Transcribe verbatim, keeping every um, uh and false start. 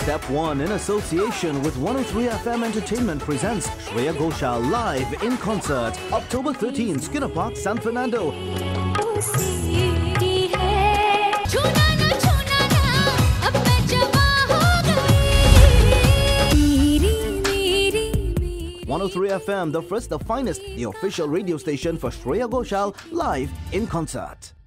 Step one, in association with one oh three F M Entertainment, presents Shreya Ghoshal live in concert, October thirteenth, Skinner Park, San Fernando. one oh three F M, the first, the finest, the official radio station for Shreya Ghoshal live in concert.